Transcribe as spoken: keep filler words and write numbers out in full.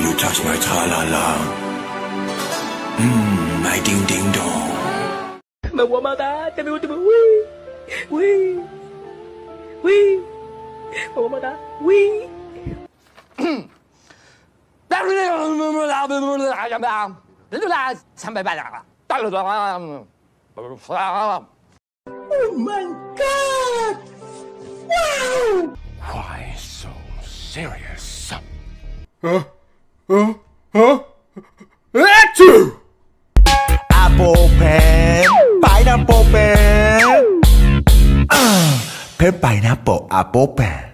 you touch my tra-la-la? Mmm, my ding-ding-dong. 么我么哒，这边我这边喂喂喂，我么哒喂。Oh my God! Wow! Why so serious? Huh? Huh? Huh? Achoo! Apple pen, pineapple pen. Uh, pen, pineapple, apple pen.